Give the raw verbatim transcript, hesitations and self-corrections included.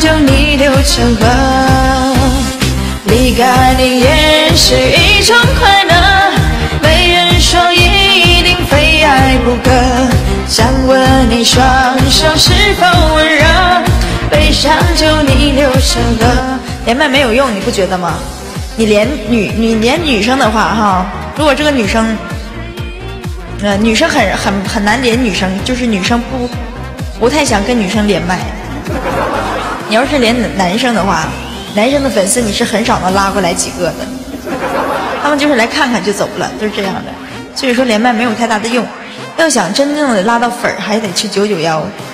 就逆流成河。离开你也是一种快乐，没人说一定非爱不可。想问你双手是否温热，悲伤就逆流成河。连麦没有用，你不觉得吗？你连女你连女生的话哈，如果这个女生，呃，女生很很很难连女生，就是女生不不太想跟女生连麦。你要是连男生的话，男生的粉丝你是很少能拉过来几个的，他们就是来看看就走了，就是这样的。所以说连麦没有太大的用，要想真正的拉到粉儿，还得去九九幺。